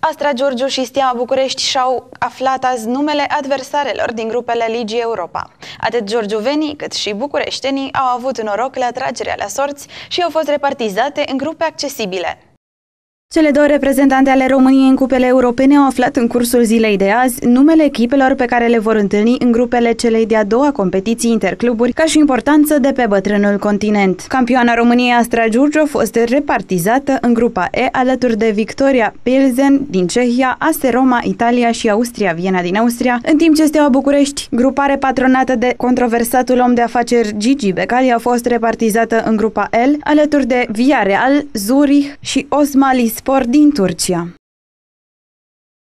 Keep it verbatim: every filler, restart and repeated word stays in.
Astra Giurgiu și Steaua București și-au aflat azi numele adversarelor din grupele Ligii Europa. Atât giurgiuvenii cât și bucureștenii au avut noroc la tragerea la sorți și au fost repartizate în grupe accesibile. Cele două reprezentante ale României în cupele europene au aflat în cursul zilei de azi numele echipelor pe care le vor întâlni în grupele celei de-a doua competiții intercluburi ca și importanță de pe bătrânul continent. Campioana României Astra Giurgiu a fost repartizată în grupa E alături de Victoria Pilsen din Cehia, A S Roma Italia și Austria Viena din Austria, în timp ce Steaua București, grupare patronată de controversatul om de afaceri Gigi Becali, a fost repartizată în grupa L alături de Villarreal, Zurich și Osmalispor din Turcia.